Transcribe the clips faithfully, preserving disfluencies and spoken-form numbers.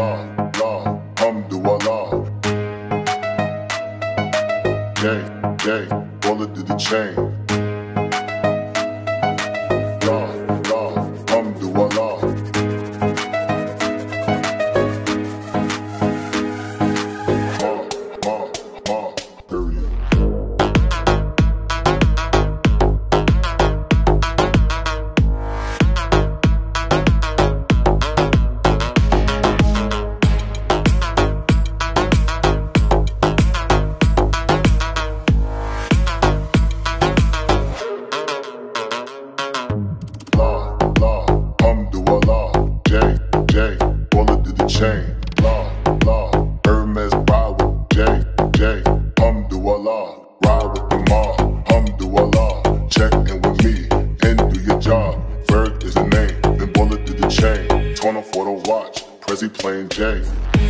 La, la, Alhamdulillah. J, J, bullet to the chain. La, la, Alhamdulillah. Ma, ma, ma, period. Chain, la, la, Hermes ride with J, J, Alhamdulillah, ride with the mob, Alhamdulillah, check in with me, and do your job, Ferg is the name, then bullet to the chain, torn off for the watch, Prezi plain J.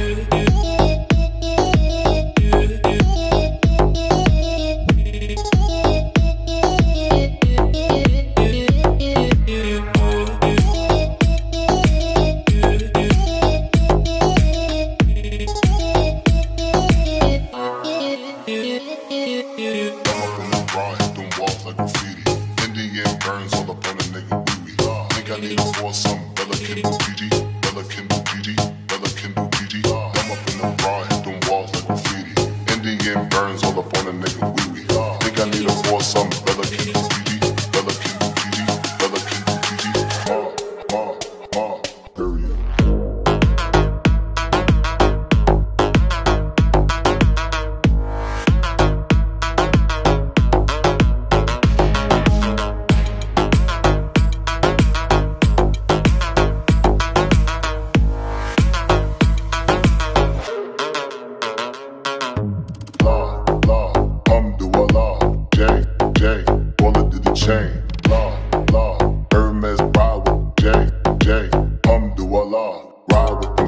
Burns all up on a nigga wee wee. Think I need a foursome, Bella can do G G, Bella can do G G, Bella can do G G. I'm up in the bar, hit them walls like graffiti. Indian burns all up on a nigga wee wee. Think I need a foursome, Bella can do G G, Bella can do G G, Bella can do G G. Ma, ma, ma, period. Chain, la, la, Hermes ride with J, J, Alhamdulillah, ride with